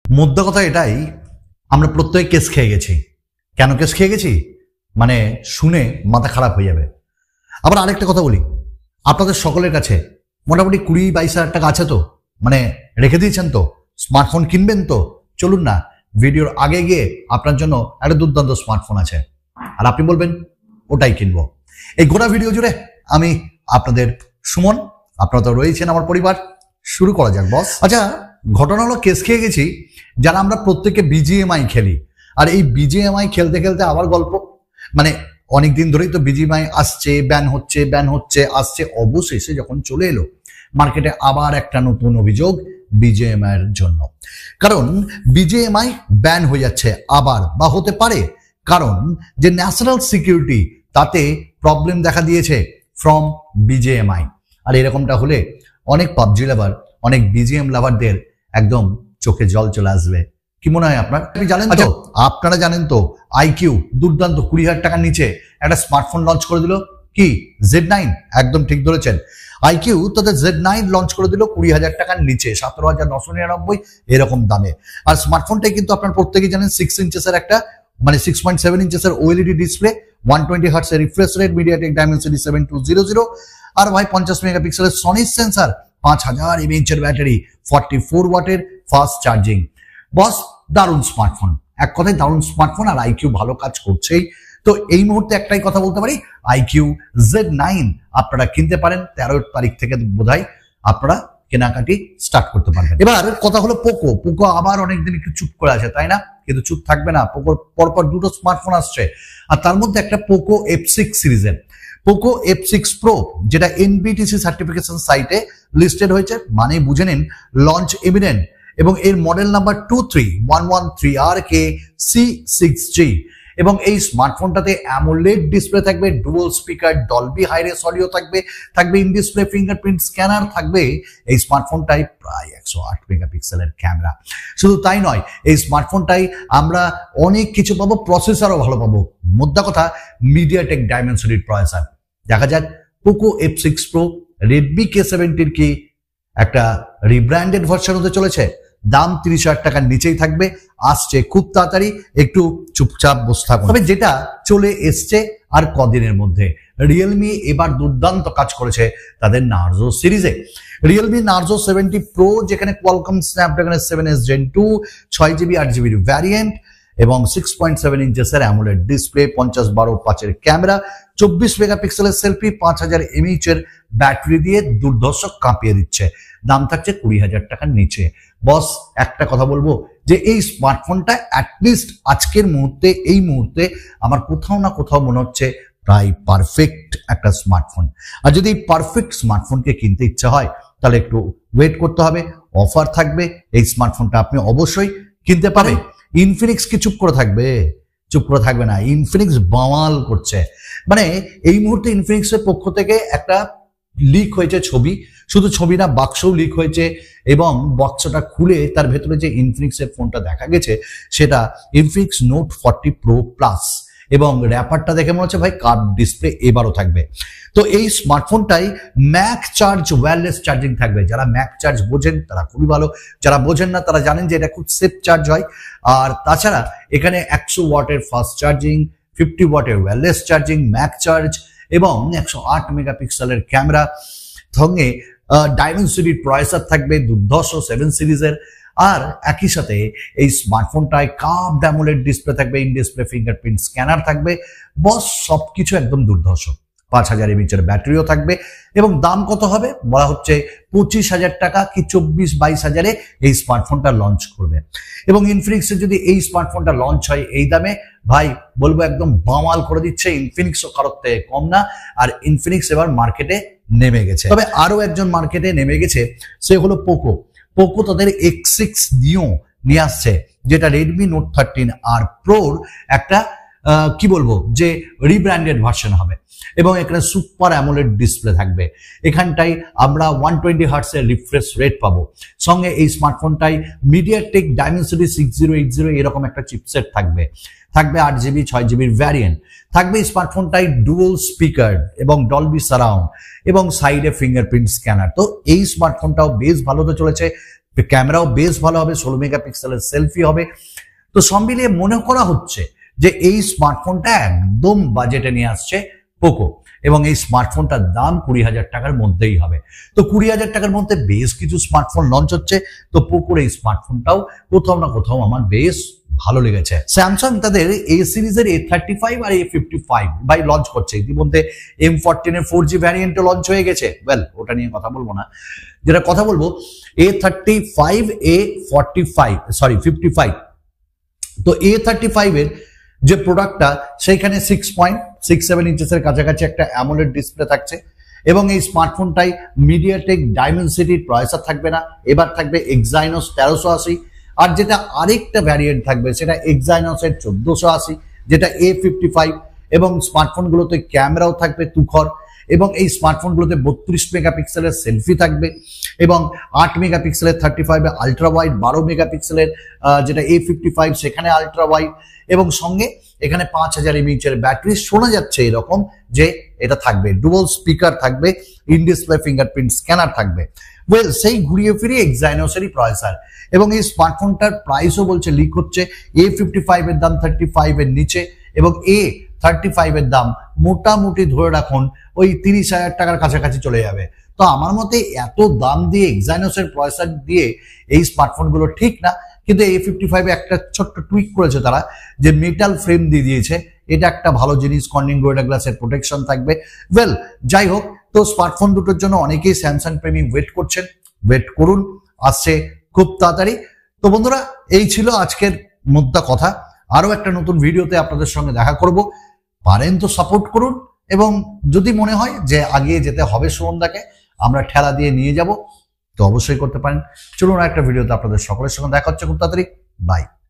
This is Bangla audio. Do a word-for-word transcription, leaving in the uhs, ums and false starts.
মোদ্দা কথা এটাই, আমরা প্রত্যেক কেস খেয়ে গেছি। কেন কেস খেয়ে গেছি মানে শুনে মাথা খারাপ হয়ে যাবে। আবার আরেকটা কথা বলি, আপনাদের সকলের কাছে মোটামুটি কুড়ি বাইশ হাজার টাকা আছে তো, মানে রেখে দিয়েছেন তো, স্মার্টফোন কিনবেন তো, চলুন না ভিডিওর আগে গিয়ে আপনার জন্য একটা দুর্দান্ত স্মার্টফোন আছে আর আপনি বলবেন ওটাই কিনবো। এই গোটা ভিডিও জুড়ে আমি আপনাদের সুমন, আপনারা তো রয়েছেন আমার পরিবার। শুরু করা যাক বস। আচ্ছা, ঘটনা হলো কেস খেয়ে গেছি যারা আমরা প্রত্যেকে বিজিএমআই খেলি, আর এই বিজিএমআই খেলতে খেলতে আবার গল্প, মানে অনেকদিন ধরেই তো বিজিএমআই আসছে, ব্যান হচ্ছে ব্যান হচ্ছে আসছে, অবশেষে যখন চলে এলো মার্কেটে আবার একটা নতুন অভিযোগ বিজিএমআই এর জন্য। কারণ বিজিএমআই ব্যান হয়ে যাচ্ছে আবার, বা হতে পারে, কারণ যে ন্যাশনাল সিকিউরিটি তাতে প্রবলেম দেখা দিয়েছে ফ্রম বিজিএমআই। আর এরকমটা হলে অনেক পাবজি লাভার, অনেক বিজিএম লাভারদের একদম চোখে জল চলে আসবে। কি মনে হয় আপনার? আপনি জানেন তো, আপনারা জানেন তো আইকিউ দুর্দান্ত কুড়ি হাজার টাকার নিচে একটা স্মার্টফোন লঞ্চ করে দিল। কি? Z nine. একদম ঠিক ধরেছেন, আইকিউ তাদের জেড নাইন লঞ্চ করে দিল কুড়ি হাজার টাকার নিচে, সতেরো হাজার নশো নিরানব্বই এরকম দামে। আর স্মার্টফোনটাই কিন্তু আপনার প্রত্যেকেই জানেন সিক্স ইঞ্চেসের একটা, মানে সিক্স পয়েন্ট সেভেন ইঞ্চেসের OLED display, one twenty hertz এর refresh rate, MediaTek Dimensity seven two zero zero, আর ভাই পঞ্চাশ মেগাপিক্সেলের সনি সেন্সার, পাঁচ হাজার এমএএইচের ব্যাটারি, ফর্টি ফোর ওয়াটের ফাস্ট চার্জিং। বস দারুণ স্মার্টফোন, এক কথায় দারুণ স্মার্টফোন। আর আইকিউ ভালো কাজ করছেই। তো এই মুহূর্তে একটাই কথা বলতে পারি, আইকিউ জেড নাইন আপনারা কিনতে পারেন। তেরো তারিখ থেকে বোধহয় আপনারা কেনাকাটি স্টার্ট করতে পারবেন। এবার কথা হলো পোকো। পোকো আবার অনেকদিন একটু চুপ করে আছে, তাই না? কিন্তু চুপ থাকবে না, পোকোর পরপর দুটো স্মার্টফোন আসছে, আর তার মধ্যে একটা পোকো এফ সিক্স সিরিজের পোকো এফ সিক্স প্রো, যেটা এনবিটিসি সার্টিফিকেশন সাইটে লিস্টেড হয়েছে, মানে বুঝে নিন লঞ্চ ইমিনেন্ট, এবং এর model number two three one one three R K C six G. এবং এই স্মার্টফোনটাতে অ্যামোলেড ডিসপ্লে থাকবে, dual speaker, Dolby hi res audio থাকবে, থাকবে ইন ডিসপ্লে ফিঙ্গারপ্রিন্ট স্ক্যানার থাকবে। এই স্মার্টফোনটাই প্রায় একশো আট মেগাপিক্সেলের ক্যামেরা। শুধু তাই নয়, এই স্মার্টফোনটাই আমরা অনেক কিছু পাবো, প্রসেসরও ভালো পাবো। মোদ্দা কথা মিডিয়াটেক ডায়মেনসিটির প্রসেসর। দেখা যাক Poco F six pro Redmi K সেভেন্টির কি একটা রিব্র্যান্ডেড ভার্সন হতে চলেছে। দাম তিরিশ হাজার টাকার নিচেই থাকবে, আসছে খুব তাড়াতাড়ি, একটু চুপচাপ বসে থাকুন। তবে যেটা চলে এসছে আর কদিনের মধ্যে, রিয়েলমি এবার দুর্দান্ত কাজ করেছে তাদের নার্জো সিরিজে। রিয়েলমি নার্জো সেভেন্টি প্রো, যেখানে কোয়ালকম স্ন্যাপড্রাগনের সেভেন এস জেন টু, ছয় জিবি আট জিবির ভ্যারিয়েন্ট, এবং সিক্স পয়েন্ট সেভেন ইঞ্চেসের অ্যামোলেড ডিসপ্লে, পঞ্চাশ বারো পাঁচের ক্যামেরা, চব্বিশ মেগাপিক্সেলের সেলফি, পাঁচ হাজার এমএইচের ব্যাটারি দিয়ে দুর্ধর্ষ কাঁপিয়ে দিচ্ছে। দাম থাকছে কুড়ি হাজার টাকার নিচে। বস একটা কথা বলবো যে এই স্মার্টফোনটা অ্যাটলিস্ট আজকের মুহূর্তে, এই মুহূর্তে আমার কোথাও না কোথাও মনে হচ্ছে প্রায় পারফেক্ট একটা স্মার্টফোন। আর যদি এই পারফেক্ট স্মার্টফোনকে কিনতে ইচ্ছা হয় তাহলে একটু ওয়েট করতে হবে, অফার থাকবে। এই স্মার্টফোনটা আপনি অবশ্যই কিনতে পারেন। ইনফিনিক্স কি চুপ করে থাকবে? চুপ করে থাকবে না, ইনফিনিক্স বামাল করছে। মানে এই মুহূর্তে ইনফিনিক্সের পক্ষ থেকে একটা লিক হয়েছে ছবি, শুধু ছবি না, বাক্সও লিক হয়েছে, এবং বাক্সটা খুলে তার ভেতরে যে ইনফিনিক্সের ফোনটা দেখা গেছে সেটা Infinix note forty pro plus, এবং র্যাপারটা দেখে মনে হচ্ছে ভাই কার্ভ ডিসপ্লে এবারও থাকবে। তো এই স্মার্টফোনটাই ম্যাক চার্জ ওয়্যারলেস চার্জিং থাকবে। যারা ম্যাক চার্জ বোঝেন তারা খুবই ভালো, যারা বোঝেন না তারা জানেন যে এটা খুব সেফ চার্জ হয়। আর তাছাড়া এখানে একশো ওয়াটের ফাস্ট চার্জিং, ফিফটি ওয়াটের ওয়্যারলেস চার্জিং, ম্যাক চার্জ, এবং একশো আট মেগাপিক্সেলের ক্যামেরা, সঙ্গে ডায়মেনসিটির প্রসেসর থাকবে দুর্ধর্ষ সেভেন সিরিজের। আর একই সাথে এই স্মার্টফোনটায় কার্ভড অ্যামোলেড ডিসপ্লে থাকবে, ইন ডিসপ্লে ফিঙ্গারপ্রিন্ট স্ক্যানার থাকবে। বস সবকিছু একদম দুর্ধর্ষ। পাঁচ হাজার এমএইচের ব্যাটারিও থাকবে, এবং দাম কত হবে বলা হচ্ছে পঁচিশ হাজার টাকা কি চব্বিশ বাইশ হাজারে এই স্মার্টফোনটা লঞ্চ করবে। এবং ইনফিনিক্সের যদি এই স্মার্টফোনটা লঞ্চ হয় এই দামে, ভাই বলবো একদম বামাল করে দিচ্ছে। ইনফিনিক্সও কারোর থেকে কম না, আর ইনফিনিক্স এবার মার্কেটে নেমে গেছে। তবে আরো একজন মার্কেটে নেমে গেছে, সে হলো পোকো। পোকো তাদের এক্স সিক্স নিও নিয়ে আসছে, যেটা রেডমি নোট থার্টিন আর প্রোর একটা কি বলবো যে রিব্র্যান্ডেড ভার্সন হবে, এবং এখানে সুপার অ্যামোলেড ডিসপ্লে থাকবে। এখানটাই আমরা ওয়ান টোয়েন্টি হার্টস এর রিফ্রেশ রেট পাবো। সঙ্গে এই স্মার্টফোনটাই MediaTek Dimensity six zero eight zero এরকম একটা চিপসেট থাকবে। থাকবে আট জিবি ছয় জিবির ভ্যারিয়েন্ট, থাকবে স্মার্টফোনটাই ডুয়াল স্পিকার এবং ডলবি সারাউন্ড, এবং সাইডে ফিঙ্গারপ্রিন্ট স্ক্যানার। তো এই স্মার্টফোনটাও বেশ ভালো হতে চলেছে। ক্যামেরাও বেশ ভালো হবে, ষোলো মেগাপিক্সেলের সেলফি হবে। তো সব মিলিয়ে মনে করা হচ্ছে যে এই স্মার্টফোনটা একদম বাজেটে নিয়ে আসছে পোকো, এবং এই স্মার্টফোনটার দাম কুড়ি হাজার টাকার মধ্যেই হবে। তো কুড়ি হাজার টাকার মধ্যে বেশ কিছু স্মার্টফোন লঞ্চ হচ্ছে, তো পোকোর এই স্মার্টফোনটাও কোথাও না কোথাও আমার বেশ ভালো লেগেছে। স্যামসাং তাদের এ সিরিজের এ থার্টি ফাইভ আর এ ফিফটি ফাইভ বাই লঞ্চ করছে। ইতিমধ্যে এম ফোরটিন এর ফোর জি ভ্যারিয়েন্টও লঞ্চ হয়ে গেছে। ওয়েল, ওটা নিয়ে কথা বলবো না, যেটা কথা বলবো A thirty five A forty five sorry fifty five. তো এ থার্টি ফাইভ এর যে প্রোডাক্টটা, সেইখানে সিক্স পয়েন্ট সিক্স সেভেন ইঞ্চেসের কাছাকাছি একটা অ্যামোলেড ডিসপ্লে থাকছে, এবং এই স্মার্টফোনটাই মিডিয়াটেক ডাইমেনসিটির প্রসেসর থাকবে না, এবার থাকবে এক্সাইনোস তেরোশো আশি। আর যেটা আরেকটা ভ্যারিয়েন্ট থাকবে সেটা এক্সাইনোসের চোদ্দশো আশি, যেটা এ ফিফটি ফাইভ। এবং স্মার্টফোনগুলোতে ক্যামেরাও থাকবে তুখর, এবং এই স্মার্টফোনগুলোতে বত্রিশ মেগাপিক্সেলের সেলফি থাকবে, এবং আট মেগাপিক্সেলের থার্টি ফাইভে আলট্রা ওয়াইড, বারো মেগাপিক্সেলের যেটা এ ফিফটি ফাইভ সেখানে আলট্রা ওয়াইড, এবং সঙ্গে এখানে পাঁচ হাজার এমএইচের ব্যাটারি। শোনা যাচ্ছে এরকম যে এটা থাকবে, ডুয়াল স্পিকার থাকবে, ইন ডিসপ্লে ফিঙ্গারপ্রিন্ট স্ক্যানার থাকবে। ওয়েল, সেই ঘুরিয়ে ফিরিয়ে এক্সাইনোসেরই প্রসেসর। এবং এই স্মার্টফোনটার প্রাইসও বলছে, লিক হচ্ছে এ ফিফটি ফাইভ এর দাম থার্টি ফাইভ এর নিচে, এবং এ থার্টি ফাইভ এর দাম মোটামুটি ধরে রাখুন ওই তিরিশ হাজার টাকার কাছাকাছি চলে যাবে। তো আমার মতে এত দাম দিয়ে এক্সাইনোসের প্রসেসর দিয়ে এই স্মার্টফোনগুলো ঠিক না। কিন্তু এ ফিফটি ফাইভ এ একটা ছোট্ট টুইক করেছে তারা, যে মেটাল ফ্রেম দিয়ে দিয়েছে, এটা একটা ভালো জিনিস, কর্নিং গোয়েটা গ্লাসের প্রোটেকশন থাকবে। ওয়েল, যাই হোক, তো স্মার্টফোন দুটোর জন্য অনেকেই স্যামসাং প্রেমী ওয়েট করছেন, ওয়েট করুন, আসছে খুব তাড়াতাড়ি। তো বন্ধুরা, এই ছিল আজকের মুদ্রা কথা। আরো একটা নতুন ভিডিওতে আপনাদের সঙ্গে দেখা করব। পারেন তো সাপোর্ট করুন, এবং যদি মনে হয় যে আগিয়ে যেতে হবে সুমনদাকে, আমরা ঠেলা দিয়ে নিয়ে যাব, তো অবশ্যই করতে পারেন। চলুন একটা ভিডিওতে আপনাদের সকলের সঙ্গে দেখা হচ্ছে খুব তাড়াতাড়ি। বাই।